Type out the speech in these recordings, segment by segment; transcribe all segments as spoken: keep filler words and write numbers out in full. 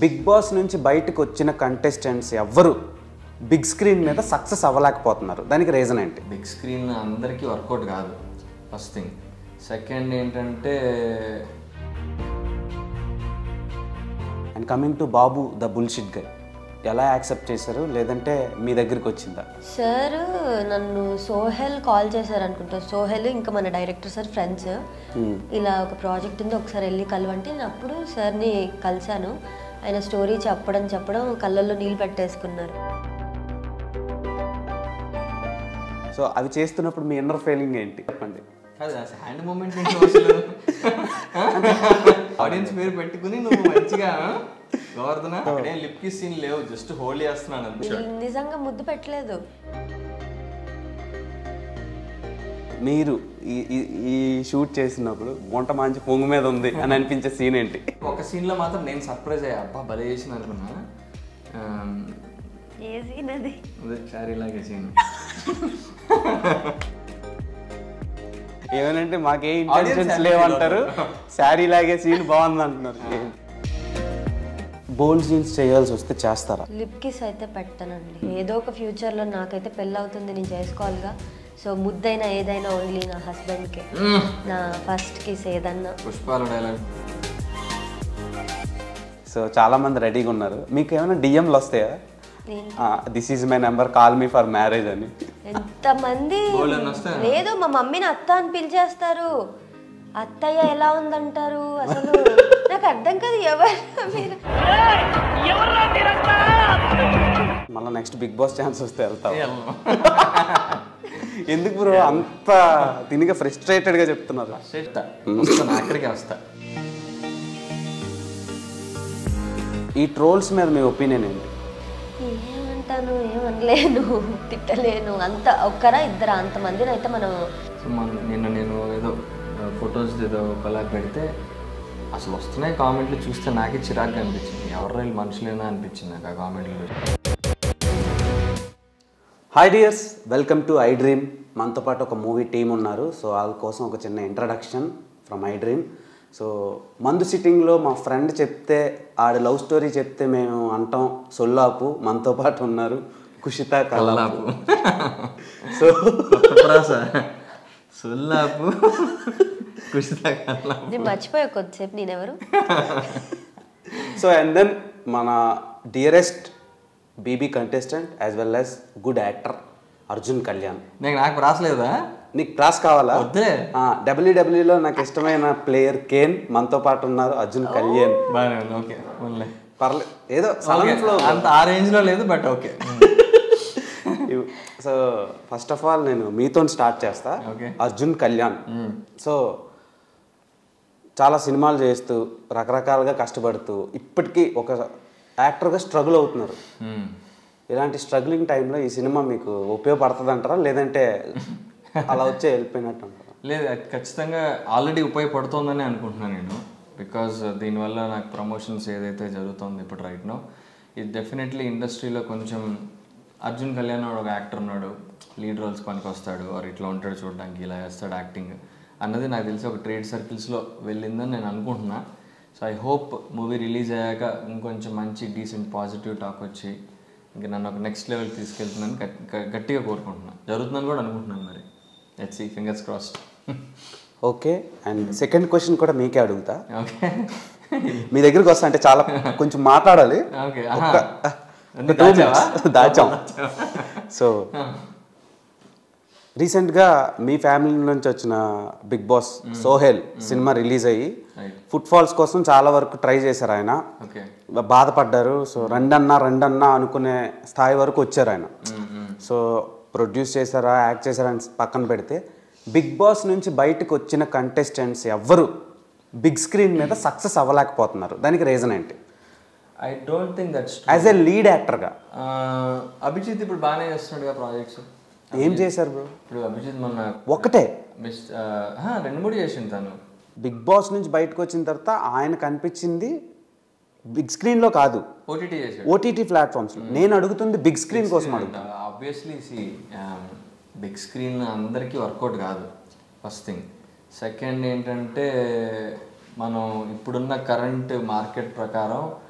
Big boss నుంచి బయటకు వచ్చిన కంటెస్టెంట్స్ ఎవ్వరు బిగ్ స్క్రీన్ మీద సక్సెస్ అవ్వలేకపోతున్నారు. దానికి రీజన్ ఏంటి? బిగ్ స్క్రీన్ అందరికీ వర్కౌట్ కాదు ఫస్ట్ థింగ్. సెకండ్ ఏంటంటే and coming to Babu the bullshit guy, ఎలా యాక్సెప్ట్ చేశారు? లేదంటే మీ దగ్గరికి వచ్చిందా? సార్ నన్ను సోహెల్ కాల్ చేశారు అనుకుంటా. సోహెల్ ఇంకా మన డైరెక్టర్ సార్ ఫ్రెండ్స్, ఇలా ఒక ప్రాజెక్ట్ ఉంది ఒకసారి వెళ్ళి కలవంటే నేను అప్పుడు సార్ని కలిశాను. ఆయన స్టోరీ చెప్పడం చెప్పడం కళ్ళల్లో నీళ్ళు పెట్టేసుకున్నారు. సో అవి చేస్తున్నప్పుడు మీ ఇన్నర్ ఫీలింగ్ ఏంటి చెప్పండి? హ్యాండ్ మూమెంట్ ఆడియన్స్ పేరు పెట్టుకుని నువ్వు మంచిగా గోవర్ధన అక్కడే లిప్ కిస్ సీన్ లేవు, జస్ట్ హోల్డ్ చేస్తున్నాను అంతే. నిజంగా ముద్దు పెట్టలేదు. మీరు ఈ ఈ షూట్ చేసినప్పుడు వంట మంచి పొంగు మీద ఉంది అని అనిపించే సీన్ ఏంటి? ఒక సీన్ లో మాత్రం నేను సర్ప్రైజ్ అయ్యా, అబ్బా భలే చేసిన అనుకున్నా. ఏ సీన్ అది? అదే శారీ లాగే సీన్. ఏమనంటే మాకే ఇంటెన్షన్స్ లేవంటారు, శారీ లాగే సీన్ బాగుంది అంటున్నారు. బోల్డ్ సీన్స్ చేయాల్సి వస్తే చేస్తారా? లిప్ కిస్ అయితే పెట్టానండి. ఏదో ఒక ఫ్యూచర్లో నాకైతే పెళ్ళి అవుతుంది, నేను చేసుకోవాలిగా. సో ముద్దైనా ఏదైనా ఓన్లీ నా హస్బెండ్కే, నా ఫస్ట్ కిస్ ఏదన్నా. పుష్పాల డైలాగ్. సో చాలా మంది రెడీగా ఉన్నారు. మీకు ఏమైనా డిఎంలు వస్తాయా? This is my number, call me for marriage అని? ఎంతమంది లేదు, మా మమ్మీని అత్త అని పిలిచేస్తారు. అత్తయ్య ఎలా ఉందంటారు, అసలు నాకు అర్థం కాదు. ఎవరు మీరు? మళ్ళీ నెక్స్ట్ బిగ్ బాస్ ఛాన్స్ వస్తే వెళ్తాం. ఎందుకు బ్రో అంత తినిగా ఫ్రస్ట్రేటెడ్ గా చెప్తున్నారు? అక్కడికి వస్తా. ఈ ట్రోల్స్ మీద మీ ఒపీనియన్ ఏంటి? ఏమంటాను, ఏమనలేను, తిట్టలేను. అంత ఒక్కరా ఇద్దరా అంతమందిని అయితే మనం. నిన్న నేను ఏదో ఫొటోస్ ఏదో ఒకలా పెడితే అసలు వస్తున్నాయి కామెంట్లు చూస్తే నాకే చిరాగ్గా అనిపించింది. ఎవరు వీళ్ళు మనుషులేనా అనిపించింది నాకు ఆ కామెంట్లు. Hi dears, welcome to I Dream. మనతో పాటు ఒక మూవీ టీం ఉన్నారు. సో వాళ్ళ కోసం ఒక చిన్న introduction from I Dream. So మందు సిట్టింగ్లో మా ఫ్రెండ్ చెప్తే ఆడ లవ్ స్టోరీ చెప్తే మేము అంటాం సొల్లాపు. మనతో పాటు ఉన్నారు కుషిత కల్లాపు. సో సొల్లాపు కుషిత కల్లాపు నేను మర్చిపోయా కొద్దిసేపు నేనెవరు. సో అండ్ దెన్ మన dearest BB contestant as well as good actor Arjun Kalyan. నేను నాకు రాసలేదా? నీకు ప్రాస్ కావాలా? వద్దే. డబ్ల్యూడబ్ల్యూలో నాకు ఇష్టమైన ప్లేయర్ కేన్ మనతో పాటు ఉన్నారు. అర్జున్ కళ్యాణ్ ఓకే పర్లేదు, ఏదో అంత ఆ రేంజ్ లో లేదు but okay. So first of all నేను మీతో స్టార్ట్ చేస్తా. అర్జున్ కళ్యాణ్ సో చాలా సినిమాలు చేస్తూ రకరకాలుగా కష్టపడుతూ ఇప్పటికీ ఒక యాక్టర్గా స్ట్రగుల్ అవుతున్నారు. ఇలాంటి స్ట్రగ్లింగ్ టైంలో ఈ సినిమా మీకు ఉపయోగపడుతుంది అంటారా, లేదంటే అలా వచ్చే వెళ్ళిపోయినట్టు అంటారా? లేదు, ఖచ్చితంగా ఆల్రెడీ ఉపయోగపడుతుందని అనుకుంటున్నాను నేను. బికాజ్ దీనివల్ల నాకు ప్రమోషన్స్ ఏదైతే జరుగుతుందో ఇప్పుడు రైట్ నో, ఇది డెఫినెట్లీ ఇండస్ట్రీలో కొంచెం అర్జున్ కళ్యాణ్ ఒక యాక్టర్ ఉన్నాడు, లీడ్ రోల్స్ పనికి వస్తాడు, ఆర్ ఇట్లా ఉంటాడు చూడడానికి, ఇలా వేస్తాడు యాక్టింగ్ అన్నది నాకు తెలిసి ఒక ట్రేడ్ సర్కిల్స్లో వెళ్ళిందని నేను అనుకుంటున్నా. So I hope movie release అయ్యాక ఇంకొంచెం మంచి డీసెంట్ పాజిటివ్ టాక్ వచ్చి ఇంకా నన్ను ఒక నెక్స్ట్ లెవెల్ తీసుకెళ్తుందని గట్టిగా కోరుకుంటున్నాను. జరుగుతుందని కూడా అనుకుంటున్నాను. మరి let's see, fingers crossed. Okay, and second question కూడా మీకే అడుగుతా. ఓకే, మీ దగ్గరికి వస్తా అంటే చాలా కొంచెం మాట్లాడాలి. ఓకే, దాచాం. సో రీసెంట్గా మీ ఫ్యామిలీ నుంచి వచ్చిన బిగ్ బాస్ సోహెల్ సినిమా రిలీజ్ అయ్యి ఫుట్ ఫాల్స్ కోసం చాలా వరకు ట్రై చేశారు. ఆయన బాధపడ్డారు. సో రెండన్నా రెండన్నా అనుకునే స్థాయి వరకు వచ్చారు ఆయన. సో ప్రొడ్యూస్ చేశారా, యాక్ట్ చేశారా అని పక్కన పెడితే బిగ్ బాస్ నుంచి బయటకు వచ్చిన కంటెస్టెంట్స్ ఎవ్వరు బిగ్ స్క్రీన్ మీద సక్సెస్ అవ్వలేకపోతున్నారు. దానికి రీజన్ ఏంటి? I don't think that's as a lead యాక్టర్గా. అభిజిత్ ఇప్పుడు బాగానే చేస్తున్నాడుగా ప్రాజెక్ట్స్. ఏం చేశారు బ్రో? ఇప్పుడు అభిజిత్ మొన్న ఒకటే బెస్ట్ రెండు మూడు చేసింది తను. బిగ్ బాస్ నుంచి బయటకు వచ్చిన తర్వాత ఆయన కనిపించింది బిగ్ స్క్రీన్లో కాదు, ఓటీటీ చేశాడు, ఓటీటీ ప్లాట్ఫామ్స్. నేను అడుగుతుంది బిగ్ స్క్రీన్ కోసం అడుగుతా. ఆబ్వియస్లీ సి బిగ్ స్క్రీన్ అందరికీ వర్కౌట్ కాదు ఫస్ట్ థింగ్. సెకండ్ ఏంటంటే మనం ఇప్పుడున్న కరెంట్ మార్కెట్ ప్రకారం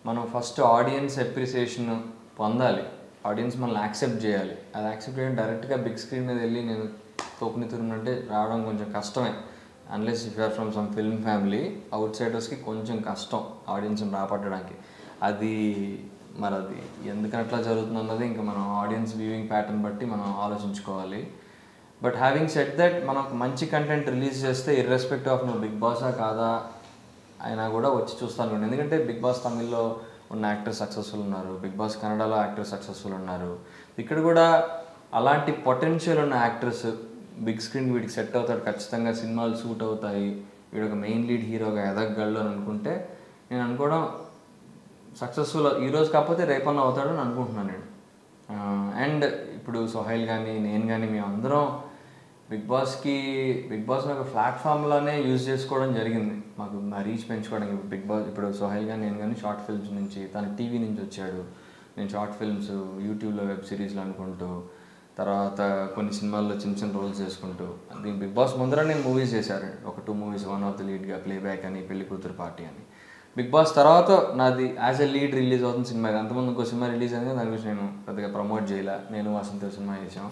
మనం ఫస్ట్ ఆడియన్స్ అప్రిసియేషన్ పొందాలి, ఆడియన్స్ మనల్ని యాక్సెప్ట్ చేయాలి. అది యాక్సెప్ట్ చేయడం డైరెక్ట్గా బిగ్ స్క్రీన్ మీద వెళ్ళి నేను తోపుని తిరుగునంటే రావడం కొంచెం కష్టమే. Unless if you're from some film family, అవుట్ సైడర్స్కి కొంచెం కష్టం ఆడియన్స్ని రాపట్టడానికి. అది మరి అది ఎందుకని అట్లా జరుగుతుంది అన్నది ఇంకా మనం ఆడియన్స్ వ్యూయింగ్ ప్యాటర్న్ బట్టి మనం ఆలోచించుకోవాలి. బట్ హ్యావింగ్ సెట్ దట్ మనం మంచి కంటెంట్ రిలీజ్ చేస్తే ఇర్రెస్పెక్టివ్ ఆఫ్ నువ్వు బిగ్ బాసా కాదా అయినా కూడా వచ్చి చూస్తాను. ఎందుకంటే బిగ్ బాస్ తమిళ్లో ఉన్న యాక్టర్స్ సక్సెస్ఫుల్ ఉన్నారు, బిగ్ బాస్ కన్నడలో యాక్టర్స్ సక్సెస్ఫుల్ ఉన్నారు. ఇక్కడ కూడా అలాంటి పొటెన్షియల్ ఉన్న యాక్టర్స్ బిగ్ స్క్రీన్ వీడికి సెట్ అవుతాడు, ఖచ్చితంగా సినిమాలు సూట్ అవుతాయి, వీడు ఒక మెయిన్ లీడ్ హీరోగా ఎదగగలడు అని అనుకుంటే నేను అనుకోవడం సక్సెస్ఫుల్ ఈరోజు కాకపోతే రేపన్నా అవుతాడు అని అనుకుంటున్నాను నేను. అండ్ ఇప్పుడు సోహైల్ కానీ నేను కానీ మేము అందరం బిగ్ బాస్కి బిగ్ బాస్ని ఒక ప్లాట్ఫామ్లోనే యూజ్ చేసుకోవడం జరిగింది, మాకు మా రీచ్ పెంచుకోవడానికి. బిగ్ బాస్ ఇప్పుడు సోహైల్ కానీ నేను కానీ షార్ట్ ఫిల్మ్స్ నుంచి, తను టీవీ నుంచి వచ్చాడు, నేను షార్ట్ ఫిల్మ్స్ యూట్యూబ్లో వెబ్ సిరీస్లు అనుకుంటూ, తర్వాత కొన్ని సినిమాల్లో చిన్న చిన్న రోల్స్ చేసుకుంటూ. దీని బిగ్ బాస్ ముందర నేను మూవీస్ చేశాను, ఒక two movies, one of the లీడ్గా ప్లేబ్యాక్ అని, పెళ్లి కూతురు పార్టీ అని. బిగ్ బాస్ తర్వాత నాది యాజ్ ఎ లీడ్ రిలీజ్ అవుతుంది సినిమా. అంతకుముందు ఇంకో సినిమా రిలీజ్ అయింది, దాని గురించి నేను పెద్దగా ప్రమోట్ చేయలే, నేను వసంత సినిమా చేసాం.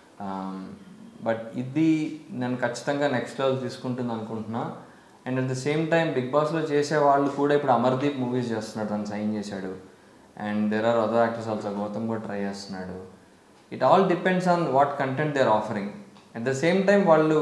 బట్ ఇది నేను ఖచ్చితంగా నెక్స్ట్ లెవెల్ తీసుకుంటుంది అనుకుంటున్నా. And at the same time big బాస్లో చేసే వాళ్ళు కూడా ఇప్పుడు అమర్దీప్ మూవీస్ చేస్తున్నాడు, తను సైన్ చేశాడు. And there are other actors also, Gautham కూడా ట్రై చేస్తున్నాడు. It all depends on what content they are offering. At the same time వాళ్ళు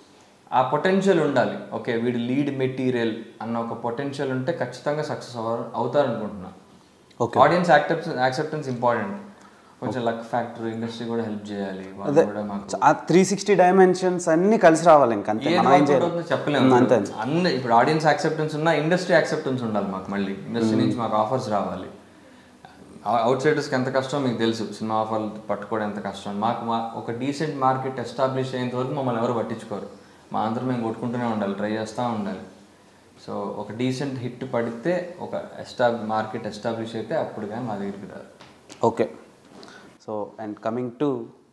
ఆ పొటెన్షియల్ ఉండాలి. ఓకే వీడి లీడ్ మెటీరియల్ అన్న ఒక పొటెన్షియల్ ఉంటే ఖచ్చితంగా సక్సెస్ అవ అవుతారు అనుకుంటున్నా. ఆడియన్స్ యాక్సెప్టెన్స్ యాక్సెప్టెన్స్ ఇంపార్టెంట్, కొంచెం లక్ ఫ్యాక్టర్, ఇండస్ట్రీ కూడా హెల్ప్ చేయాలి. వాళ్ళు కూడా మాకు త్రీ సిక్స్టీ డైమెన్షన్స్ అన్ని కలిసి రావాలి. ఇంకా చెప్పలేము అన్ని. ఇప్పుడు ఆడియన్స్ యాక్సెప్టెన్స్ ఉన్నా ఇండస్ట్రీ యాక్సెప్టెన్స్ ఉండాలి మాకు. మళ్ళీ ఇండస్ట్రీ నుంచి మాకు ఆఫర్స్ రావాలి. అవుట్ సైడర్స్కి ఎంత కష్టం మీకు తెలుసు, సినిమా ఆఫర్లు పట్టుకోవడం ఎంత కష్టం. మాకు మా ఒక డీసెంట్ మార్కెట్ ఎస్టాబ్లిష్ అయ్యేంత వరకు మమ్మల్ని ఎవరు పట్టించుకోరు. మా అందరూ మేము కొట్టుకుంటూనే ఉండాలి, ట్రై చేస్తూ ఉండాలి. సో ఒక డీసెంట్ హిట్ పడితే, ఒక ఎస్టాబ్ మార్కెట్ ఎస్టాబ్లిష్ అయితే అప్పుడు కానీ మా దగ్గరికి రాదు. Okay. So and coming to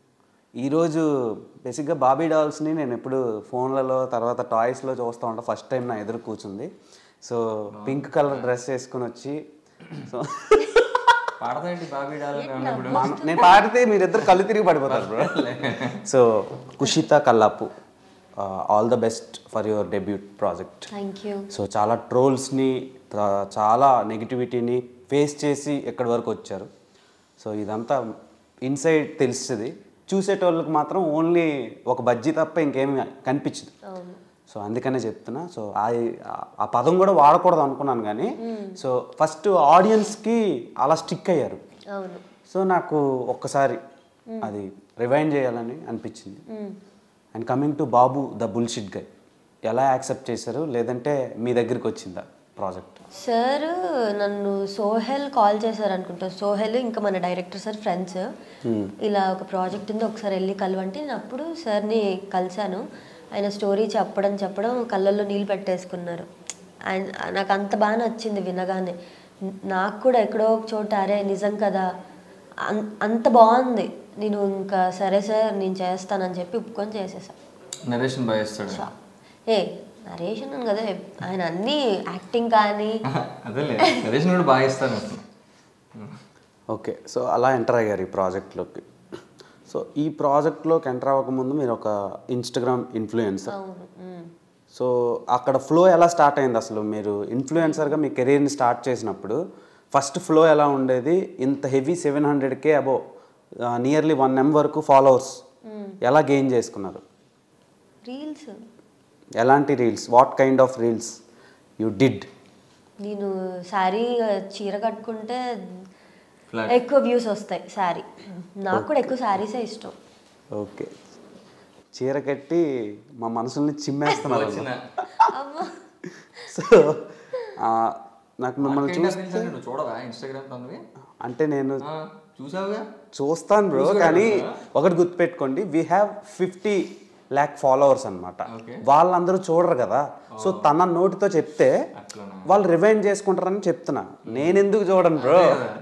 ఈరోజు బేసిక్గా బాబీ డాల్స్ని నేను ఎప్పుడు ఫోన్లలో తర్వాత టాయ్స్లో చూస్తూ ఉంటాను. ఫస్ట్ టైం నా ఎదురు కూర్చుంది. సో పింక్ కలర్ డ్రెస్ వేసుకుని వచ్చి, సో పాడతాంటి బాబీ డాల్ నేను పాడితే మీరిద్దరు కళ్ళు తిరిగి పడిపోతారు bro. So Kushitha Kallapu, all the best for your debut project. Thank you. So చాలా ట్రోల్స్ని, చాలా నెగిటివిటీని ఫేస్ చేసి ఎక్కడి వరకు వచ్చారు. సో ఇదంతా ఇన్సైడ్ తెలుస్తుంది, చూసేటోళ్ళకి మాత్రం ఓన్లీ ఒక బజ్జీ తప్ప ఇంకేమి కనిపించదు. సో అందుకనే చెప్తున్నా. సో ఆ పదం కూడా వాడకూడదు అనుకున్నాను కానీ, సో ఫస్ట్ ఆడియన్స్కి అలా స్టిక్ అయ్యారు. సో నాకు ఒక్కసారి అది రివైండ్ చేయాలని అనిపించింది. And coming to Babu the bullshit guy, ఎలా యాక్సెప్ట్ చేశారు, లేదంటే మీ దగ్గరికి వచ్చిందా ప్రాజెక్ట్? సార్ నన్ను సోహెల్ కాల్ చేశారు అనుకుంటా. సోహెల్ ఇంకా మన డైరెక్టర్ సార్ ఫ్రెండ్స్, ఇలా ఒక ప్రాజెక్ట్ ఉంది ఒకసారి వెళ్ళి కలవంటే నేను అప్పుడు సార్ని కలిశాను. ఆయన స్టోరీ చెప్పడం చెప్పడం కళ్ళల్లో నీళ్ళు పెట్టేసుకున్నారు. ఆయన నాకు అంత బాగా నచ్చింది వినగానే. నాకు కూడా ఎక్కడో ఒక చోట అరే నిజం కదా అన్ అంత బాగుంది. నేను ఇంకా సరే సార్ నేను చేస్తానని చెప్పి ఒప్పుకొని చేసేసాను. నరేషన్ బాగా చేస్తాడు. ఏ నరేషన్ అని కదా ఆయన అన్ని యాక్టింగ్ కానీ అదేలే, నరేషన్ కూడా బాగా ఇస్తాను. ఓకే. సో అలా ఎంటర్ అయ్యారు ఈ ప్రాజెక్ట్లోకి. సో ఈ ప్రాజెక్ట్లోకి ఎంటర్ అవ్వకముందు మీరు ఒక ఇన్స్టాగ్రామ్ ఇన్ఫ్లుయెన్సర్. సో అక్కడ ఫ్లో ఎలా స్టార్ట్ అయింది అసలు? మీరు ఇన్ఫ్లుయెన్సర్గా మీ కెరీర్ని స్టార్ట్ చేసినప్పుడు ఫస్ట్ ఫ్లో ఎలా ఉండేది? ఇంత హెవీ సెవెన్ హండ్రెడ్కే అబో నియర్లీ వన్ ఎం వరకు ఫాలోవర్స్ ఎలా గెయిన్ చేసుకున్నారు? రీల్స్. ఎలాంటి reels? What kind of reels you did? నేను శారీ చీర కట్టుకుంటే ఎక్కువ వ్యూస్ వస్తాయి. శారీ నాకు కూడా ఎక్కువ శారీసే ఇష్టం. ఓకే. చీర కట్టి మా మనసుల్ని చిమ్మేస్తున్నారు. సో నాకు మిమ్మల్ని చూస్తే అంటే నేను చూస్తాను బ్రో, కానీ ఒకటి గుర్తుపెట్టుకోండి, we have fifty lakh followers అనమాట. వాళ్ళందరూ చూడరు కదా. సో తన నోటితో చెప్తే వాళ్ళు రివైండ్ చేసుకుంటారని చెప్తున్నా. నేను ఎందుకు చూడను బ్రో?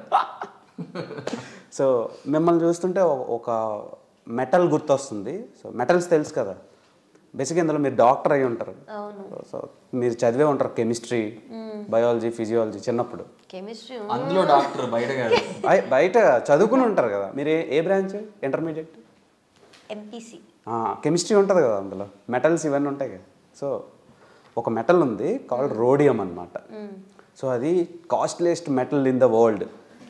సో మిమ్మల్ని చూస్తుంటే ఒక మెటల్ గుర్తొస్తుంది. సో మెటల్స్ తెలుసు కదా, బేసిక్గా ఇందులో మీరు డాక్టర్ అయి ఉంటారు. సో మీరు చదివే ఉంటారు కెమిస్ట్రీ, బయాలజీ, ఫిజియాలజీ చిన్నప్పుడు. కెమిస్ట్రీ అందులో డాక్టర్ బయట కాదు, బయట చదువుకుని ఉంటారు కదా. మీరు ఏ ఏ బ్రాంచ్? Intermediate MPC. కెమిస్ట్రీ ఉంటుంది కదా, అందులో మెటల్స్ ఇవన్నీ ఉంటాయి కదా. సో ఒక మెటల్ ఉంది కాల్డ్ రోడియం అనమాట. సో అది costliest metal in the world.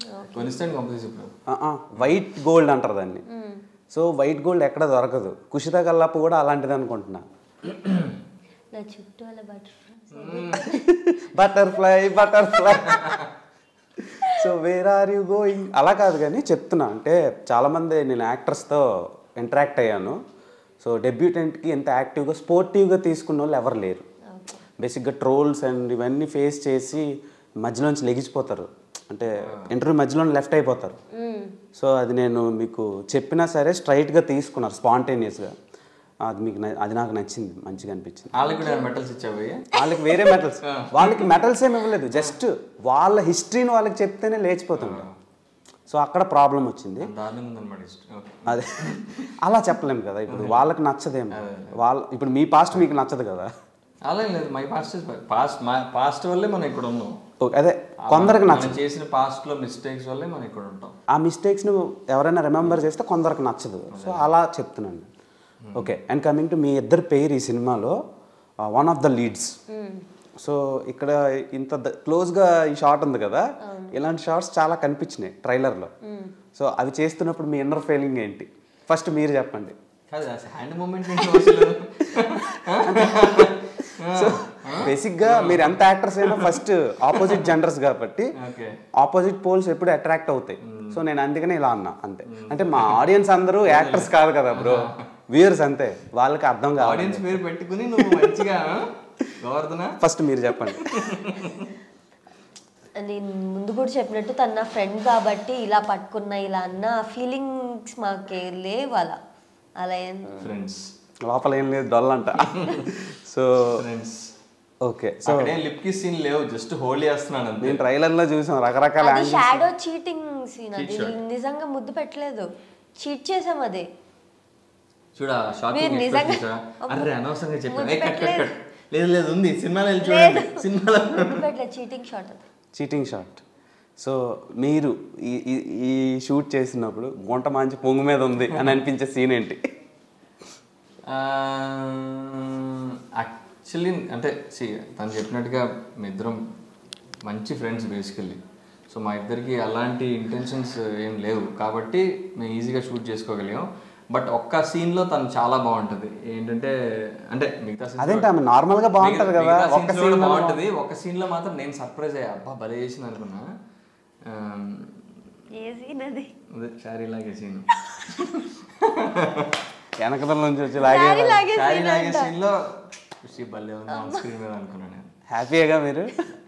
White gold అంటారు దాన్ని. సో వైట్ గోల్డ్ ఎక్కడ దొరకదు. కుషిత కల్లాపు కూడా అలాంటిది అనుకుంటున్నా. నా చుట్టూ అలా butterfly butterfly so where are you going అలా కాదు కానీ చెప్తున్నా. అంటే చాలామంది నేను యాక్టర్స్తో ఇంటరాక్ట్ అయ్యాను. సో డెబ్యూటెంట్కి ఎంత యాక్టివ్గా స్పోర్టివ్గా తీసుకున్న వాళ్ళు ఎవరు లేరు. బేసిక్గా ట్రోల్స్ అండ్ ఇవన్నీ ఫేస్ చేసి మధ్యలోంచి లెగిసిపోతారు. అంటే ఇంటర్వ్యూ మధ్యలో లెఫ్ట్ అయిపోతారు. సో అది నేను మీకు చెప్పినా సరే స్ట్రైట్గా తీసుకున్నారు స్పాంటేనియస్గా. అది మీకు అది నాకు నచ్చింది, మంచిగా అనిపించింది. వాళ్ళకి వేరే మెటల్స్, వాళ్ళకి మెటల్స్ ఏమి ఇవ్వలేదు, జస్ట్ వాళ్ళ హిస్టరీని వాళ్ళకి చెప్తేనే లేచిపోతుంటారు. సో అక్కడ ప్రాబ్లం వచ్చింది. అదే అలా చెప్పలేము కదా. ఇప్పుడు వాళ్ళకి నచ్చదేమో, వాళ్ళ ఇప్పుడు మీ పాస్ట్ మీకు నచ్చదు కదా. అలా లేదు, మై పాస్ట్ పాస్ట్ మా పాస్ట్ వల్లే మనం ఇక్కడ ఉన్నాం. అదే కొందరికి నచ్చదు, చేసిన పాస్ట్ లో మిస్టేక్స్ వల్లే మనం ఇక్కడ ఉంటాం. ఆ మిస్టేక్స్ ను ఎవరైనా రిమెంబర్ చేస్తే కొందరికి నచ్చదు. సో అలా చెప్తున్నాను. ఓకే, అండ్ కమింగ్ టు మీ ఇద్దరు పేరు ఈ సినిమాలో one of the leads. So ఇక్కడ ఇంత క్లోజ్గా ఈ షాట్ ఉంది కదా, ఇలాంటి షాట్స్ చాలా కనిపించినాయి ట్రైలర్లో. సో అవి చేస్తున్నప్పుడు మీ ఇన్నర్ ఫీలింగ్ ఏంటి? ఫస్ట్ మీరు చెప్పండి. హ్యాండ్ మూమెంట్ సో బేసిక్గా మీరు ఎంత యాక్టర్స్ అయినా ఫస్ట్ ఆపోజిట్ జెండర్స్ కాబట్టి ఆపోజిట్ పోల్స్ ఎప్పుడు అట్రాక్ట్ అవుతాయి. సో నేను అందుకనే ఇలా అన్నా అంతే. అంటే మా ఆడియన్స్ అందరూ యాక్టర్స్ కాదు కదా బ్రో, వ్యూయర్స్ అంతే, వాళ్ళకి అర్థం కాదు. ఆడియన్స్ పేరు పెట్టుకుని నువ్వు మంచిగా గోవర్ధన ఫస్ట్ మీరు చెప్పండి. నేను ముందు కూడా చెప్పినట్టు తన నా ఫ్రెండ్ కాబట్టి ఇలా పట్టుకున్నా ఇలా అన్న ఫీలింగ్స్ మాకే లేవు. అలా అలా ఫ్రెండ్స్ లోపల ఏం లేదు, డొల్లంట. So friends okay. So lip kiss scene లేవు, జస్ట్ హోల్డ్ చేస్తున్నాను అంతే. నేను ట్రైలర్ లో చూసాను రకరకాల యాంగిల్స్. షాడో చీటింగ్ సీన్, అది నిజంగా ముద్దు పెట్టలేదు, చీట్ చేసాం. అది చూడా షాకింగ్ నిజంగా. అరే అనవసరంగా చెప్పాను. కట్ కట్ కట్ లేదు లేదు ఉంది సినిమాలో వెళ్ళి చూడండి. సినిమాలో ముద్దు పెట్టలేదు, చీటింగ్ షాట్ అది, చీటింగ్ షాట్. సో మీరు ఈ ఈ షూట్ చేసినప్పుడు గుంట మంచి పొంగు మీద ఉంది అని అనిపించే సీన్ ఏంటి? యాక్చువల్లీ అంటే సి తను చెప్పినట్టుగా మీ ఇద్దరం మంచి ఫ్రెండ్స్ బేసికల్లీ. సో మా ఇద్దరికి అలాంటి ఇంటెన్షన్స్ ఏం లేవు కాబట్టి మేము ఈజీగా షూట్ చేసుకోగలిగాం. బట్ ఒక్క సీన్లో తను చాలా బాగుంటుంది. ఏంటంటే అంటే మిగతా సీన్ నార్మల్గా బాగుంటుంది కదా, ఒక్క సీన్ బాగుంటుంది. ఒక సీన్లో మాత్రం నేను సర్ప్రైజ్ అయ్యా, అబ్బా భలే చేసింది అనుకున్నా. అదే శారీ లాగే సీన్, వెనకదల నుంచి వచ్చి లాగే శారీ లాగే సీన్లో ఖుషి భలే ఉంది ఆన్ స్క్రీన్ మీద అనుకున్నాను నేను. హ్యాపీగా మీరు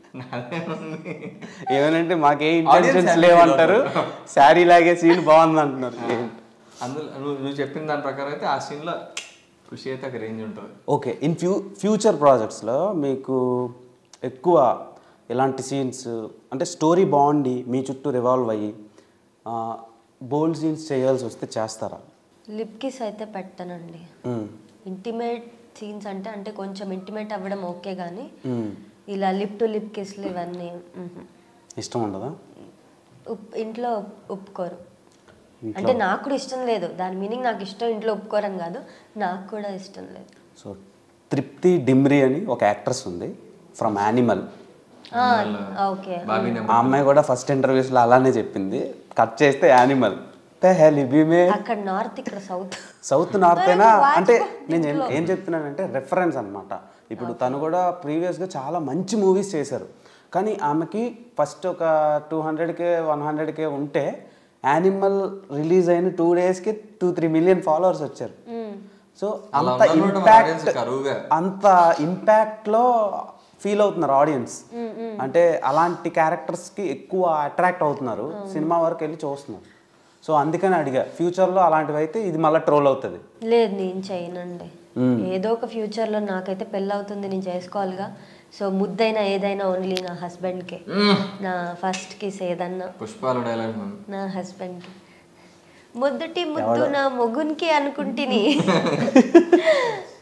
ఏమనంటే మాకే ఇంటెన్షన్స్ లేవంటారు, శారీ లాగే సీన్ బాగుంది అంటున్నారు. అందులో నువ్వు నువ్వు చెప్పిన దాని ప్రకారం అయితే ఆ సీన్లో ఖుషి అయితే ఒక రేంజ్ ఉంటుంది. ఓకే, ఇన్ ఫ్యూ ఫ్యూచర్ ప్రాజెక్ట్స్లో మీకు ఎక్కువ ఇలాంటి సీన్స్ అంటే స్టోరీ బాగుండి మీ చుట్టూ రివాల్వ్ అయ్యి బోల్డ్ సీన్స్ చేయాల్సి వస్తే చేస్తారా? లిప్ కిస్ అయితే పెట్టానండి. ఇంటిమేట్ సీన్స్ అంటే అంటే కొంచెం ఇంటిమేట్ అవ్వడం ఓకే, కానీ ఇలా లిప్ టు లిప్ కిస్లు ఇవన్నీ ఇష్టం ఉండదా? ఇంట్లో ఒప్పుకోరు. అంటే నాకు కూడా ఇష్టం లేదు, దాని మీనింగ్ నాకు ఇష్టం ఇంట్లో ఒప్పుకోరని కాదు, నాకు కూడా ఇష్టం లేదు. సో తృప్తి డిమ్రీ అని ఒక యాక్ట్రెస్ ఉంది ఫ్రమ్ యానిమల్. ఓకే, ఆ అమ్మాయి కూడా ఫస్ట్ ఇంటర్వ్యూస్లో అలానే చెప్పింది, కట్ చేస్తే యానిమల్. అక్కడ నార్త్ ఇక్కడ సౌత్ సౌత్ నార్త్ అయినా అంటే నేను ఏం చెప్తున్నానంటే రెఫరెన్స్ అనమాట. ఇప్పుడు తను కూడా ప్రీవియస్గా చాలా మంచి మూవీస్ చేశారు, కానీ ఆమెకి ఫస్ట్ ఒక టూ హండ్రెడ్కే వన్ హండ్రెడ్కే ఉంటే యానిమల్ రిలీజ్ అయిన టూ డేస్కి టూ త్రీ మిలియన్ ఫాలోవర్స్ వచ్చారు. సో అంత ఇంపాక్ట్ అంత ఇంపాక్ట్లో ఫీల్ అవుతున్నారు ఆడియన్స్. అంటే అలాంటి క్యారెక్టర్స్కి ఎక్కువ అట్రాక్ట్ అవుతున్నారు, సినిమా వరకు వెళ్ళి చూస్తున్నారు. సో అందుకని అడిగా, ఫ్యూచర్లో అలాంటివి అయితే ఇది మళ్ళీ ట్రోల్ అవుతుంది. లేదు నేను చేయనండి, ఏదో ఒక ఫ్యూచర్లో నాకైతే పెళ్ళి అవుతుంది, నేను చేసుకోవాలిగా. సో ముద్దైనా ఏదైనా ఓన్లీ నా హస్బెండ్కే, నా ఫస్ట్ కిస్ ఏదన్నా పుష్పాల డైలాగ్ నా హస్బెండ్కి. మొదటి ముద్దు నా మొగునికి అనుకుంటుని.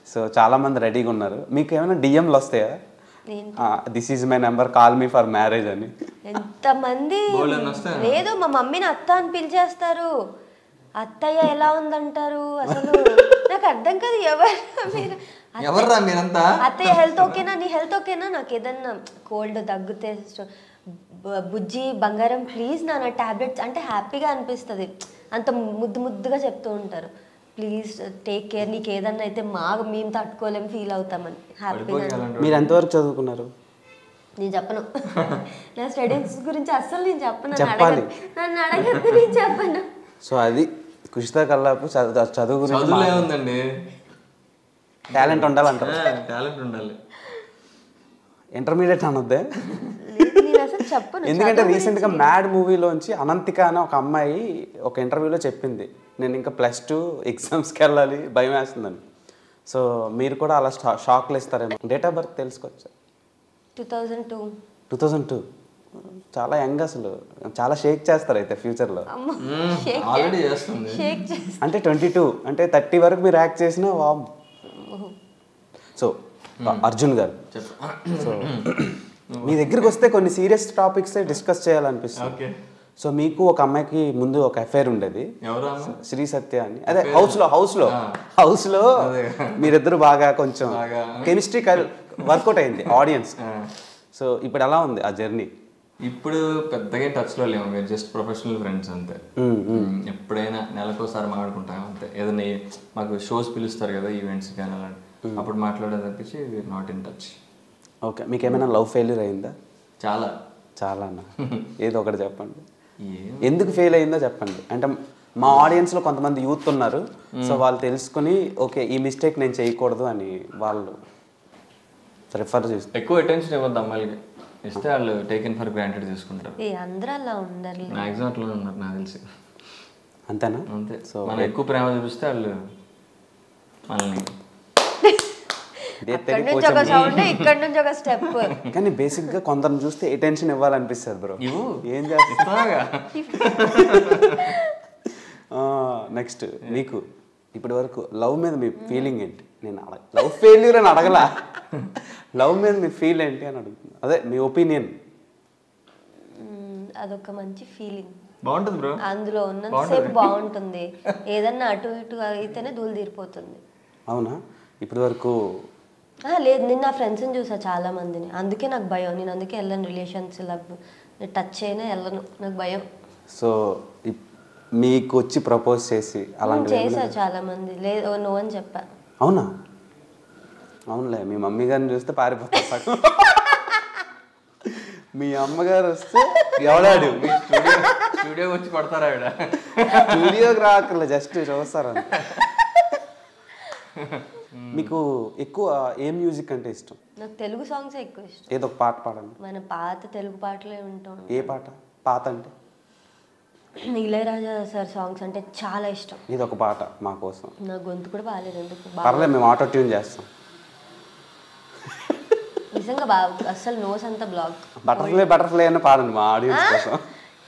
సో చాలా మంది రెడీగా ఉన్నారు. మీకు ఏమైనా డిఎంలు వస్తాయా? This is my number, call me for marriage అని? ఎంతమంది లేదు, మా మమ్మీని అత్త అని పిలిచేస్తారు. అత్తయ్య ఎలా ఉందంటారు, అసలు నాకు అర్థం కాదు. ఎవరు మీరు? ఎవర్రా మీరంతా? అత్తయ్య హెల్త్ ఓకేనా, నీ హెల్త్ ఓకేనా, నాకు ఏదన్నా కోల్డ్ దగ్గితే బుజ్జి బంగారం ప్లీజ్ నాన్న టాబ్లెట్స్ అంటే హ్యాపీగా అనిపిస్తుంది. అంత ముద్దు ముద్దుగా చెప్తూ ఉంటారు, ప్లీజ్ టేక్ కేర్, నీకు ఏదన్నా అయితే మా మేము తట్టుకోలేము, ఫీల్ అవుతామని హ్యాపీగా. మీరు ఎంతవరకు చదువుకున్నారు? నేను చెప్పను, నా స్టడీస్ గురించి అస్సలు నేను చెప్పను. చెప్పాలి, నన్ను అడగద్దు, నేను చెప్పను. సో అది కుషితా కల్లాపు చదువు గురించి ఉందండి. టాలెంట్ ఉండాలంటారు. టాలెంట్ ఉండాలి. ఇంటర్మీడియట్ అనొద్దే, ఎందుకంటే రీసెంట్గా మ్యాడ్ మూవీలోంచి అనంతిక అని ఒక అమ్మాయి ఒక ఇంటర్వ్యూలో చెప్పింది, నేను ఇంకా ప్లస్ టూ ఎగ్జామ్స్కి వెళ్ళాలి, భయం వేస్తుందని. సో మీరు కూడా అలా షాక్లు ఇస్తారేమో. డేట్ ఆఫ్ బర్త్ తెలుసుకోవచ్చు? Two thousand two two thousand two చాలా యంగ్, అసలు చాలా షేక్ చేస్తారు అయితే ఫ్యూచర్లో. అంటే ట్వంటీ టూ అంటే థర్టీ వరకు మీరు యాక్ట్ చేసిన వామ్. సో అర్జున్ గారు, సో మీ దగ్గరికి వస్తే కొన్ని సీరియస్ టాపిక్స్ డిస్కస్ చేయాలనిపిస్తుంది. సో మీకు ఒక అమ్మాయికి ముందు ఒక అఫైర్ ఉండేది, శ్రీ సత్య అని. అదే హౌస్ లో హౌస్ లో హౌస్ లో మీరిద్దరు బాగా కొంచెం కెమిస్ట్రీ వర్కౌట్ అయింది ఆడియన్స్. సో ఇప్పుడు ఎలా ఉంది ఆ జర్నీ? ఇప్పుడు పెద్దగా టచ్లో లేము, మీరు జస్ట్ ప్రొఫెషనల్ ఫ్రెండ్స్ అంతే. ఎప్పుడైనా నెలకోసారి మాట్లాడుకుంటాం అంతే. ఏదైనా మాకు షోస్ పిలుస్తారు కదా, ఈవెంట్స్ కానీ అలాంటి, అప్పుడు మాట్లాడేది తప్పించి we're not in touch. Okay, మీకు ఏమైనా లవ్ ఫెయిల్యూర్ అయిందా? చాలా చాలా అన్న, ఏదో ఒకటి చెప్పండి. ఎందుకు ఫెయిల్ అయిందో చెప్పండి. అంటే మా ఆడియన్స్లో కొంతమంది యూత్ ఉన్నారు, సో వాళ్ళు తెలుసుకుని ఓకే ఈ మిస్టేక్ నేను చేయకూడదు అని వాళ్ళు రిఫర్ చేస్తారు. ఎక్కువ అటెన్షన్ ఇవ్వద్దు అమ్మాయిలకి, ఇస్తే వాళ్ళు టేకెన్ ఫర్ గ్రాంటెడ్ తీసుకుంటారు. అందరూ అలా ఉండరు, మ్యాక్సిమం అట్లా ఉన్నారు నాకు తెలిసి. అంతేనా? అంతే. సో మనం ఎక్కువ ప్రేమ చూపిస్తే వాళ్ళు మనల్ని కానీ బేసిక్ గా కొందరిని చూస్తే అటెన్షన్ ఇవ్వాలనిపిస్తుంది బ్రో. ఏం చేస్తా. నెక్స్ట్ మీకు ఇప్పటి వరకు లవ్ మీద మీ ఫీలింగ్ ఏంటి? నేను అడగ లవ్ ఫెయిల్యూర్ అని అడగలా, లవ్ మీద మీ ఫీల్ ఏంటి అని అడుగుతున్నా. అదే మీ ఒపీనియన్. అదొక మంచి ఫీలింగ్, బాగుంటుంది బ్రో. అందులో ఉన్నంతసేపు బాగుంటుంది, ఏదన్నా అటు ఇటు అయితేనే దూలు తీరిపోతుంది. అవునా? ఇప్పటి వరకు లేదు, నేను నా ఫ్రెండ్స్ని చూసా చాలా మందిని, అందుకే నాకు భయం. నేను అందుకే వెళ్ళను రిలేషన్స్, లవ్ టచ్ అయినా వెళ్ళను, నాకు భయం. సో మీకు వచ్చి ప్రపోజ్ చేసి అలాంటి చేసా చాలా మంది, లేదు నో అని చెప్పా. అవునా? అవునులే, మీ మమ్మీ గారిని చూస్తే పారిపోతా. మీ అమ్మగారు వస్తే ఎవడాడు స్టూడియో వచ్చి కొడతారా? ఆవిడ స్టూడియోకి రాకర్లే, జస్ట్ చూస్తారా. మీకు ఎక్కువ ఏ మ్యూజిక్ అంటే ఇష్టం? నాకు తెలుగు సాంగ్స్ ఎక్కువ ఇష్టం. ఏదో ఒక పాట పాడండి. మన పాత తెలుగు పాటలే వింటాం. ఏ పాట? పాత అంటే ఇళయరాజా సార్ సాంగ్స్ అంటే చాలా ఇష్టం. ఇది ఒక పాట మా కోసం. నా గొంతు కూడా బాగాలేదు, ఎందుకు? పర్లేదు, మేము ఆటో ట్యూన్ చేస్తాం. నిజంగా బాగా, అసలు నోస్ అంతా బ్లాక్. బటర్ఫ్లై బటర్ఫ్లై అని పాడండి మా ఆడియన్స్ కోసం.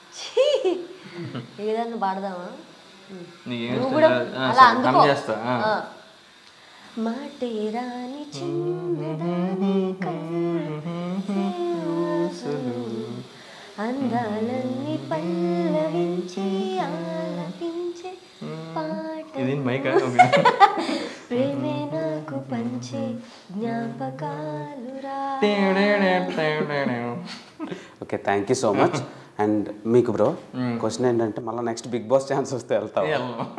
ఏదన్నా పాడదామా? అలా అందుకో. మాటే రాని చిన్నదాని అందాలన్నీ పల్లవించి ఆలపించే పాట, ప్రేమే నాకు పంచే జ్ఞాపకాలు రా. Okay, thank you so much. And మీకు బ్రో క్వశ్చన్ ఏంటంటే, మళ్ళీ నెక్స్ట్ బిగ్ బాస్ ఛాన్స్ వస్తే వెళ్తావు?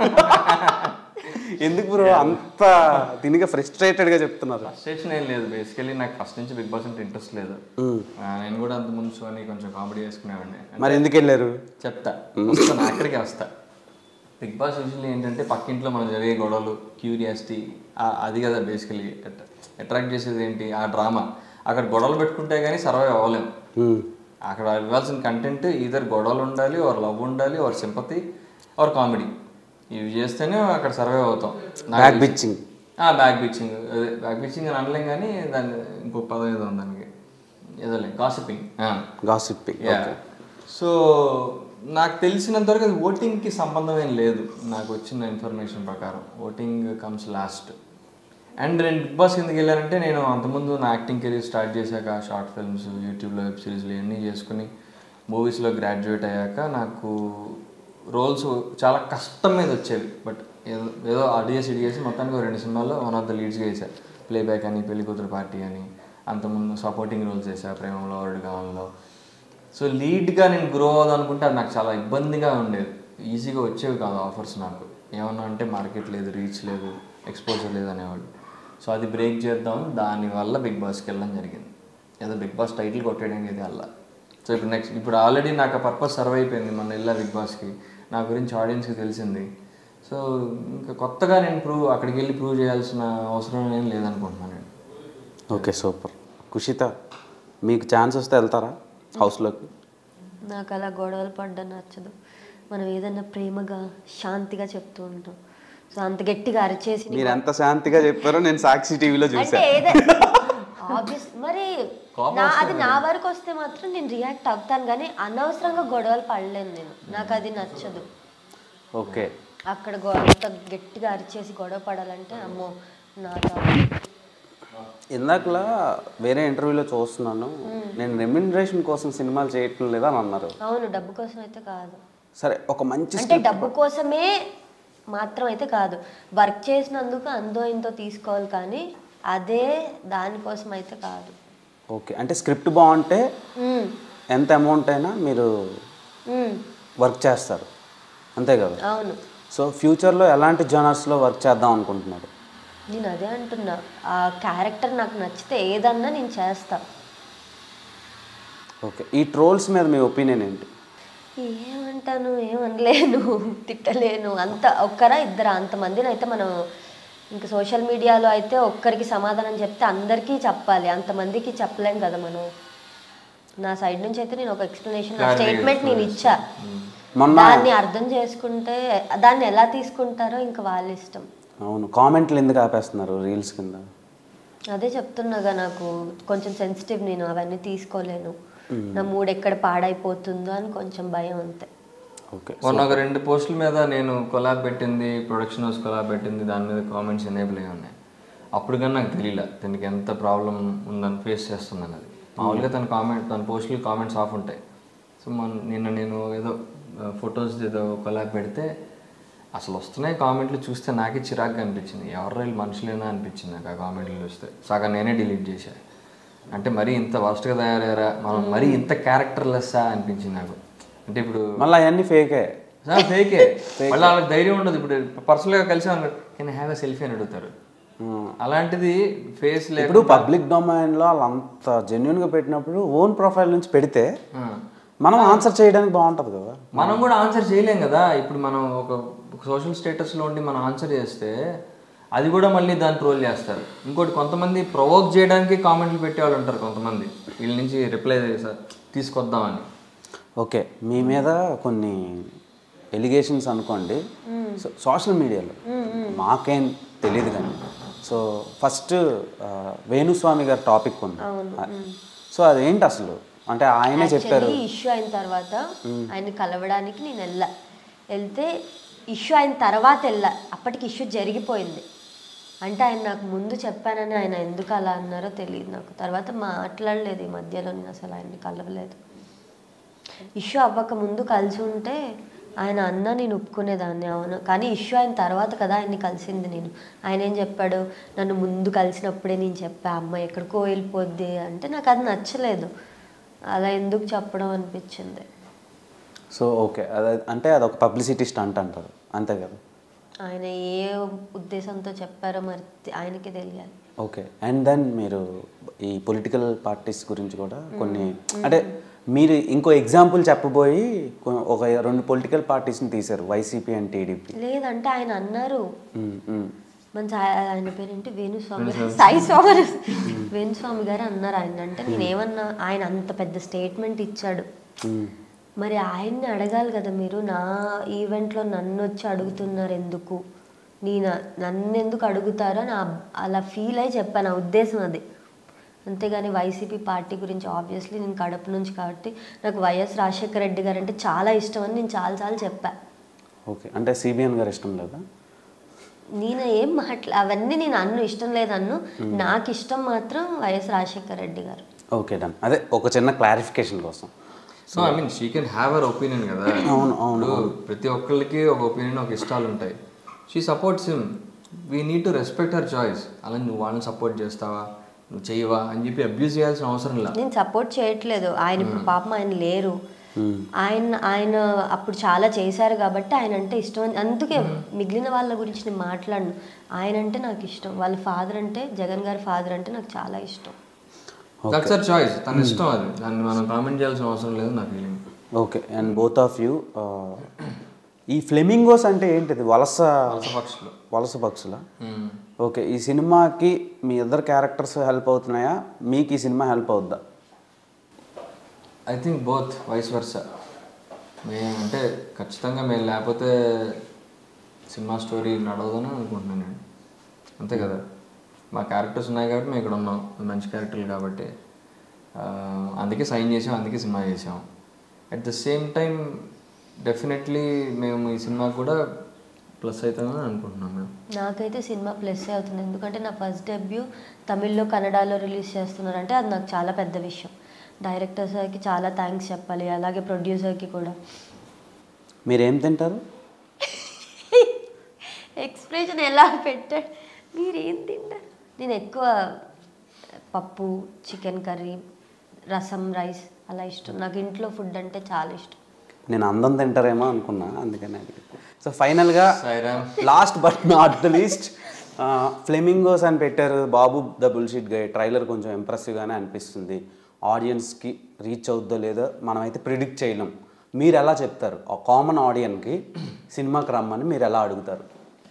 ఎందుకు బ్రో అంత దీనిగా ఫ్రస్ట్రేటెడ్ గా చెప్తున్నారు? ఫ్రస్ట్రేషన్ ఏం లేదు, బేసికలీ నాకు ఫస్ట్ నుంచి బిగ్ బాస్ అంటే ఇంట్రెస్ట్ లేదు. నేను కూడా అంత ముందు షోని కొంచెం కామెడీ చేసుకునేవాడిని. మరి ఎందుకు వెళ్ళారు? చెప్తా, వస్తాను అక్కడికే వస్తా. బిగ్ బాస్ యూజువల్లీ ఏంటంటే పక్కింట్లో మనం జరిగే గొడవలు, క్యూరియాసిటీ, అది కదా బేసికలీ అట్రాక్ట్ చేసేది ఏంటి, ఆ డ్రామా. అక్కడ గొడవలు పెట్టుకుంటే కానీ సర్వైవ్ అవ్వలేము. అక్కడ ఇవ్వాల్సిన కంటెంట్ ఈధర్ గొడవలు ఉండాలి, ఆర్ లవ్ ఉండాలి, ఆర్ సింపతి, ఆర్ కామెడీ. ఇవి చేస్తేనే అక్కడ సర్వైవ్ అవుతాం. బ్యాక్ బిచ్చింగ్ బ్యాక్ బిచ్చింగ్ అదే బ్యాక్ బిచ్చింగ్ అని అనలేం, కానీ దాన్ని ఇంకొక పదం ఏదో ఉంది దానికి, ఏదోలే గాసిపింగ్. గాసిపింగ్. సో నాకు తెలిసినంతవరకు అది ఓటింగ్కి సంబంధం ఏం లేదు. నాకు వచ్చిన ఇన్ఫర్మేషన్ ప్రకారం ఓటింగ్ కమ్స్ లాస్ట్. అండ్ నేను బిగ్ బాస్ ఎందుకు వెళ్ళానంటే నేను అంతకుముందు నా యాక్టింగ్ కెరీర్ స్టార్ట్ చేశాక షార్ట్ ఫిల్మ్స్ యూట్యూబ్లో వెబ్ సిరీస్లు ఇవన్నీ చేసుకుని మూవీస్లో గ్రాడ్యుయేట్ అయ్యాక నాకు రోల్స్ చాలా కష్టం మీద వచ్చేవి. బట్ ఏదో ఏదో అడిగేసి ఇడిగేసి మొత్తానికి రెండు సినిమాల్లో వన్ ఆఫ్ ద లీడ్స్గా వేసాను. ప్లేబ్యాక్ అని, పెళ్లి కూతురు పార్టీ అని, అంతకుముందు సపోర్టింగ్ రోల్స్ వేసా ప్రేమంలో వరల్డ్ కాలంలో. సో లీడ్గా నేను గ్రో అవ్వదు అనుకుంటే అది నాకు చాలా ఇబ్బందిగా ఉండేది. ఈజీగా వచ్చేవి కాదు ఆఫర్స్ నాకు. ఏమన్నా అంటే మార్కెట్ లేదు, రీచ్ లేదు, ఎక్స్పోజర్ లేదు అనేవాళ్ళు. సో అది బ్రేక్ చేద్దాం, దానివల్ల బిగ్ బాస్కి వెళ్ళడం జరిగింది. ఏదో బిగ్ బాస్ టైటిల్ కొట్టేయడానికి ఇది అలా. సో ఇప్పుడు నెక్స్ట్ ఇప్పుడు ఆల్రెడీ నాకు ఆ పర్పస్ సర్వ్ అయిపోయింది. మొన్న వెళ్ళా బిగ్ బాస్కి, నా గురించి ఆడియన్స్కి తెలిసింది. సో ఇంకా కొత్తగా నేను ప్రూవ్ అక్కడికి వెళ్ళి ప్రూవ్ చేయాల్సిన అవసరం ఏం లేదనుకుంటున్నాను నేను. Okay, super. కుషిత, మీకు ఛాన్స్ వస్తే వెళ్తారా హౌస్లోకి? నాకు అలా గొడవలు పడ్డం నచ్చదు. మనం ఏదన్నా ప్రేమగా శాంతిగా చెప్తూ ఉంటాం. సో అంత గట్టిగా అరిచేసి మీరు ఎంత శాంతిగా చెప్పారో నేను సాక్షి టీవీలో అంటే చూసాను. ఏదైనా ఆబ్వియస్ మరి నా అది నా వరకు వస్తే మాత్రం నేను రియాక్ట్ అవుతాను, కానీ అనవసరంగా గొడవలు పడలేను నేను. నాకు అది నచ్చదు. ఓకే, అక్కడ అంత గట్టిగా అరిచేసి గొడవ పడాలంటే అమ్మో నాకు ఇందాకలా వేరే ఇంటర్వ్యూలో చూస్తున్నాను, నేను రెమ్యునరేషన్ కోసం సినిమాలు చేయటం లేదా అని అన్నారు. అవును, డబ్బు కోసం అయితే కాదు. సరే, ఒక మంచి అంటే డబ్బు కోసమే మాత్రం అయితే కాదు, వర్క్ చేసినందుకు అందో ఇంతో తీసుకోవాలి, కానీ అదే దానికోసం అయితే కాదు. ఓకే, అంటే స్క్రిప్ట్ బాగుంటే ఎంత అమౌంట్ అయినా మీరు వర్క్ చేస్తారు, అంతే కదా? అవును. సో ఫ్యూచర్లో ఎలాంటి జనర్స్లో వర్క్ చేద్దాం అనుకుంటున్నారు? నేను అదే అంటున్నా, ఆ క్యారెక్టర్ నాకు నచ్చితే ఏదన్నా నేను చేస్తా. ఓకే, ఈ ట్రోల్స్ మీద మీ ఒపీనియన్ ఏంటి? ఏమంటాను, ఏమనలేను, తిట్టలేను. అంత ఒక్కరా ఇద్దరా అంతమందిని అయితే మనం ఇంకా సోషల్ మీడియాలో అయితే ఒక్కరికి సమాధానం చెప్తే అందరికీ చెప్పాలి, అంతమందికి చెప్పలేం కదా మనం. నా సైడ్ నుంచి అయితే నేను ఒక ఎక్స్ప్లెనేషన్, నా స్టేట్మెంట్ నేను ఇచ్చా. దాన్ని అర్థం చేసుకుంటే దాన్ని ఎలా తీసుకుంటారో ఇంకా వాళ్ళ ఇష్టం. అవును, కామెంట్లు ఎందుకు ఆపేస్తున్నారు రీల్స్ కింద? అదే చెప్తున్నాగా, నాకు కొంచెం సెన్సిటివ్, నేను అవన్నీ తీసుకోలేను. నా మూడ్ ఎక్కడ పాడైపోతుందో అని కొంచెం భయం, అంతే. ఓకే, మొన్న ఒక రెండు పోస్టుల మీద నేను కొలాబ్ పెట్టింది, ప్రొడక్షన్ హౌస్ కొలాబ్ పెట్టింది, దాని మీద కామెంట్స్ ఎనేబుల్ అయి ఉన్నాయి. అప్పుడు కానీ నాకు తెలియలే తనకి ఎంత ప్రాబ్లం ఉందని, ఫేస్ చేస్తుందని. అది మామూలుగా తన కామెంట్ తన పోస్టులు కామెంట్స్ ఆఫ్ ఉంటాయి. సో మన నిన్న నేను ఏదో ఫొటోస్ ఏదో కొలాబ్ పెడితే అసలు వస్తున్నాయి కామెంట్లు, చూస్తే నాకే చిరాకుగా అనిపించింది. ఎవరు వీళ్ళు మనుషులేనా అనిపించింది నాకు ఆ కామెంట్లు చూస్తే. సగం నేనే డిలీట్ చేశాను. అంటే మరీ ఇంత వర్స్ట్గా తయారయ్యారా మనం, మరీ ఇంత క్యారెక్టర్లెస్సా అనిపించింది నాకు. అంటే ఇప్పుడు మళ్ళీ అవన్నీ ఫేకే ఫేకే మళ్ళీ వాళ్ళకి ధైర్యం ఉండదు. ఇప్పుడు పర్సనల్గా కలిసి కెన్ హ్యావ్ ఎ సెల్ఫీ అని అడుగుతారు. అలాంటిది ఫేస్ లేదు. ఇప్పుడు పబ్లిక్ డొమైన్లో వాళ్ళు అంత జెన్యున్గా పెట్టినప్పుడు ఓన్ ప్రొఫైల్ నుంచి పెడితే మనం ఆన్సర్ చేయడానికి బాగుంటుంది కదా. మనం కూడా ఆన్సర్ చేయలేం కదా. ఇప్పుడు మనం ఒక సోషల్ స్టేటస్లో ఉండి మనం ఆన్సర్ చేస్తే అది కూడా మళ్ళీ దాన్ని ట్రోల్ చేస్తారు. ఇంకోటి కొంతమంది ప్రొవోక్ చేయడానికి కామెంట్లు పెట్టేవాళ్ళు ఉంటారు కొంతమంది, వీళ్ళ నుంచి రిప్లై తీసుకొద్దామని. ఓకే, మీ మీద కొన్ని ఎలిగేషన్స్ అనుకోండి సోషల్ మీడియాలో, మాకేం తెలియదు కానీ. సో ఫస్ట్ వేణుస్వామి గారి టాపిక్ ఉంది. సో అదేంటి అసలు? అంటే ఆయనే చెప్పారు. ఇష్యూ అయిన తర్వాత ఆయన కలవడానికి నేను వెళ్ళా. వెళ్తే ఇష్యూ అయిన తర్వాత వెళ్ళా, అప్పటికి ఇష్యూ జరిగిపోయింది. అంటే ఆయన నాకు ముందు చెప్పానని ఆయన ఎందుకు అలా అన్నారో తెలియదు నాకు. తర్వాత మాట్లాడలేదు ఈ మధ్యలో, నేను అసలు ఆయన్ని కలవలేదు. ఇష్యూ అవ్వక ముందు కలిసి ఉంటే ఆయన అన్న నేను ఒప్పుకునేదాన్ని, అవును. కానీ ఇష్యూ అయిన తర్వాత కదా ఆయన్ని కలిసింది నేను. ఆయన ఏం చెప్పాడు, నన్ను ముందు కలిసినప్పుడే నేను చెప్పా అమ్మాయి ఎక్కడికో వెళ్ళిపోద్ది అంటే, నాకు అది నచ్చలేదు. అలా ఎందుకు చెప్పడం అనిపించింది. సో ఓకే, అదే అంటే అదొక పబ్లిసిటీ స్టంట్ అంటారు, అంతే కదా? ఆయన ఏ ఉద్దేశంతో చెప్పారో మరి ఆయనకి తెలియాలి. ఓకే, అండ్ దెన్ మీరు ఈ పొలిటికల్ పార్టీస్ గురించి కూడా కొన్ని, అంటే మీరు ఇంకో ఎగ్జాంపుల్ చెప్పబోయి ఒక రెండు పొలిటికల్ పార్టీస్ని తీశారు, వైసీపీ అండ్ టీడీపీ. లేదంటే ఆయన అన్నారు, మన ఆయన పేరేంటి, వేణుస్వామి సాయి స్వామి వేణుస్వామి గారు అన్నారు ఆయన. అంటే నేనేమన్నా, ఆయన అంత పెద్ద స్టేట్మెంట్ ఇచ్చాడు, మరి ఆయన్ని అడగాలి కదా మీరు. నా ఈవెంట్లో నన్ను వచ్చి అడుగుతున్నారు ఎందుకు, నేను నన్ను ఎందుకు అడుగుతారో నా అలా ఫీల్ అయి చెప్పాను, నా ఉద్దేశం అది. అంతేగాని వైసీపీ పార్టీ గురించి ఆబ్వియస్లీ నేను కడప నుంచి కాబట్టి నాకు వైఎస్ రాజశేఖర రెడ్డి గారు అంటే చాలా ఇష్టం అని నేను చాలాసార్లు చెప్పా. ఓకే, అంటే సిబిఎన్ గారు ఇష్టం లేదా? నేను ఏం మాట్లా అవన్నీ నేను అన్ను ఇష్టం లేదన్ను, నాకు ఇష్టం మాత్రం వైఎస్ రాజశేఖర రెడ్డి గారు. Okay done. అదే ఒక చిన్న క్లారిఫికేషన్ కోసం. So I mean she can have our opinion కదా. అవును అవును. ప్రతి ఒక్కరికి ఒక ఒపీనియన్, ఒక ఇష్టాలు ఉంటాయి. She supports him, we need to respect her choice. అలా నువ్వు వాళ్ళని సపోర్ట్ చేస్తావా, నువ్వు చేయవా అని చెప్పి అబ్యూజ్ చేయాల్సిన అవసరం లేదు. నేను సపోర్ట్ చేయట్లేదు, ఆయన ఇప్పుడు పాపం ఆయన లేరు, ఆయన ఆయన అప్పుడు చాలా చేశారు కాబట్టి ఆయన అంటే ఇష్టం. అందుకే మిగిలిన వాళ్ళ గురించి నేను మాట్లాడను, ఆయన అంటే నాకు ఇష్టం. వాళ్ళ ఫాదర్ అంటే, జగన్ గారి ఫాదర్ అంటే నాకు చాలా ఇష్టం. దట్స్ హర్ చాయిస్, తన ఇష్టం అది, దాన్ని మనం కామెంట్ చేయాల్సిన అవసరం లేదు నా feeling. Okay. And both of you, ఈ ఫ్లెమింగోస్ అంటే ఏంటిది? వలస పక్షులు. వలస పక్షుల. ఓకే. ఈ సినిమాకి మీ ఇద్దరు క్యారెక్టర్స్ హెల్ప్ అవుతున్నాయా, మీకు ఈ సినిమా హెల్ప్ అవుద్దా? I think both, vice versa. మేము అంటే ఖచ్చితంగా మేము లేకపోతే సినిమా స్టోరీ నడవదని అనుకుంటున్నాను నేను, అంతే కదా. మా క్యారెక్టర్స్ ఉన్నాయి కాబట్టి మేము ఇక్కడ ఉన్నాం, మంచి క్యారెక్టర్లు కాబట్టి అందుకే సైన్ చేసాం, అందుకే సినిమా చేసాం. At the same time definitely మేము ఈ సినిమాకి కూడా ప్లస్ అవుతామని అనుకుంటున్నాం మేము. నాకైతే సినిమా ప్లస్ అవుతుంది, ఎందుకంటే నా ఫస్ట్ డెబ్యూ తమిళ్లో కన్నడలో రిలీజ్ చేస్తున్నారంటే అది నాకు చాలా పెద్ద విషయం. డైరెక్టర్ సార్కి చాలా థ్యాంక్స్ చెప్పాలి, అలాగే ప్రొడ్యూసర్కి కూడా. మీరేం తింటారు? ఎక్స్ప్రెషన్ ఎలా పెట్టాడు, మీరేం తింటారు? నేను ఎక్కువ పప్పు, చికెన్ కర్రీ, రసం, రైస్ అలా ఇష్టం. నాకు ఇంట్లో ఫుడ్ అంటే చాలా ఇష్టం. నేను అందం తింటారేమో అనుకున్నా, అందుకని. సో ఫైనల్గా last but not the least, Flamingos అని పెట్టారు. Babu the bullshit guy trailer కొంచెం ఇంప్రెసివ్గానే అనిపిస్తుంది. ఆడియన్స్కి రీచ్ అవుద్దో లేదో మనమైతే ప్రిడిక్ట్ చేయలేం. మీరు ఎలా చెప్తారు ఆ కామన్ ఆడియన్కి సినిమాకి రమ్మని మీరు ఎలా అడుగుతారు?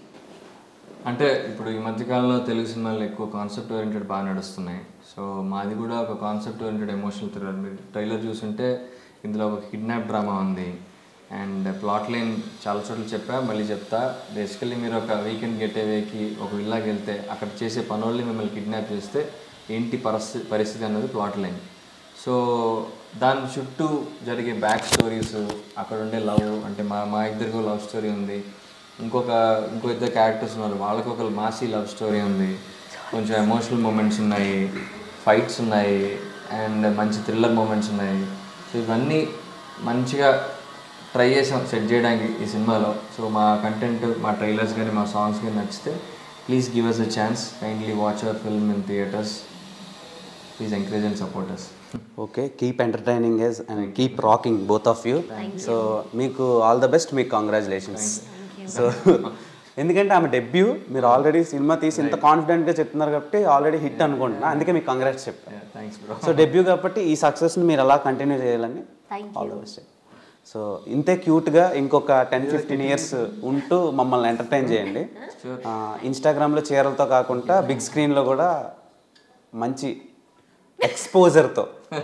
అంటే ఇప్పుడు ఈ మధ్యకాలంలో తెలుగు సినిమాలు ఎక్కువ కాన్సెప్ట్ ఓరియంటెడ్ బాగా నడుస్తున్నాయి. సో మాది కూడా ఒక కాన్సెప్ట్ ఓరియంటెడ్ ఎమోషనల్ థ్రిల్లర్. మీరు ట్రైలర్ చూస్తుంటే ఇందులో ఒక కిడ్నాప్ డ్రామా ఉంది అండ్ ప్లాట్ లైన్ చాలా చోట్ల చెప్పా, మళ్ళీ చెప్తా. బేసికల్లీ మీరు ఒక వీకెండ్ గెట్ అవేకి ఒక విల్లాకి వెళ్తే అక్కడ చేసే పనుల్ని మిమ్మల్ని కిడ్నాప్ చేస్తే ఏంటి పరిస్థితి పరిస్థితి అన్నది ప్లాట్ లైన్. సో దాని చుట్టూ జరిగే బ్యాక్ స్టోరీస్, అక్కడ ఉండే లవ్, అంటే మా మా ఇద్దరికి లవ్ స్టోరీ ఉంది, ఇంకొక ఇంకో ఇద్దరు క్యారెక్టర్స్ ఉన్నారు, వాళ్ళకి ఒక మాసీ లవ్ స్టోరీ ఉంది, కొంచెం ఎమోషనల్ మూమెంట్స్ ఉన్నాయి, ఫైట్స్ ఉన్నాయి అండ్ మంచి థ్రిల్లర్ మూమెంట్స్ ఉన్నాయి. సో ఇవన్నీ మంచిగా ట్రై చేసాం సెట్ చేయడానికి ఈ సినిమాలో. సో మా కంటెంట్, మా ట్రైలర్స్ కానీ మా సాంగ్స్ కానీ నచ్చితే please give us a chance, kindly watch our film in theatres, please encourage and support us. Okay, keep entertaining us and keep rocking both of you. So మీకు all the best, మీకు congratulations. So ఎందుకంటే ఆమె debut, మీరు already cinema తీసి ఇంత కాన్ఫిడెంట్గా చెప్తున్నారు కాబట్టి ఆల్రెడీ హిట్ అనుకుంటున్నా, అందుకే మీకు కంగ్రాట్స్ చెప్పాను. సో డెబ్యూ కాబట్టి ఈ సక్సెస్ని మీరు అలా కంటిన్యూ చేయాలని ఆల్ ద బెస్ట్. సో ఇంతే క్యూట్గా ఇంకొక టెన్ ఫిఫ్టీన్ ఇయర్స్ ఉంటూ మమ్మల్ని ఎంటర్టైన్ చేయండి. ఇన్స్టాగ్రామ్లో చీరలతో కాకుండా బిగ్ స్క్రీన్లో కూడా మంచి ఎక్స్పోజర్తో,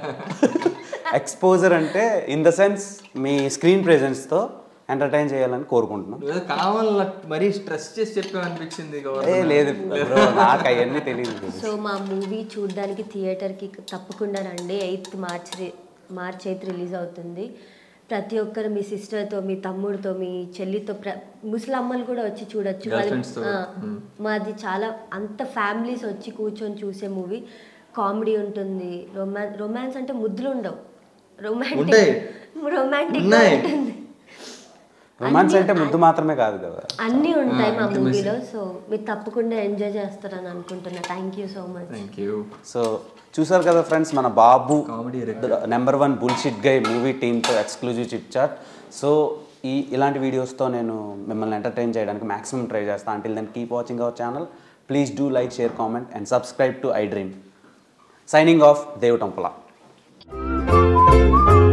ఎక్స్పోజర్ అంటే ఇన్ ద సెన్స్ మీ స్క్రీన్ ప్రెజెన్స్తో ఎంటర్టైన్ చేయాలని కోరుకుంటున్నాం. కావాల మరీ స్ట్రెస్ చేసి చెప్పా అనిపించింది. లేదు నాకు అవన్నీ తెలియదు. సో మా మూవీ చూడడానికి థియేటర్కి తప్పకుండా రండి. Eighth March March eighth release అవుతుంది. ప్రతి ఒక్కరు మీ సిస్టర్తో, మీ తమ్ముడితో, మీ చెల్లితో, ప్ర ముసలమ్మలు కూడా వచ్చి చూడొచ్చు. మాది చాలా అంత ఫ్యామిలీస్ వచ్చి కూర్చొని చూసే మూవీ. కామెడీ ఉంటుంది, రొమాన్స్ రొమాన్స్ అంటే ముద్దులు ఉండవు, రొమాంటిక్ రొమాంటిక్ ఉంటుంది. రొమాన్స్ అంటే ముద్దు మాత్రమే కాదు కదా, అన్నీ ఉంటాయి మా మూవీలో. సో మీరు తప్పకుండా ఎంజాయ్ చేస్తారని అనుకుంటున్నా. Thank you so much. Thank you. So చూసారు కదా ఫ్రెండ్స్, మన Babu number one bullshit guy movie టీమ్తో ఎక్స్క్లూజివ్ చిట్ చాట్. సో ఈ ఇలాంటి వీడియోస్తో నేను మిమ్మల్ని ఎంటర్టైన్ చేయడానికి మ్యాక్సిమం ట్రై చేస్తాను. Until then keep watching our channel. Please do like, share, comment and subscribe to I dream. Signing off, Dev టంపల.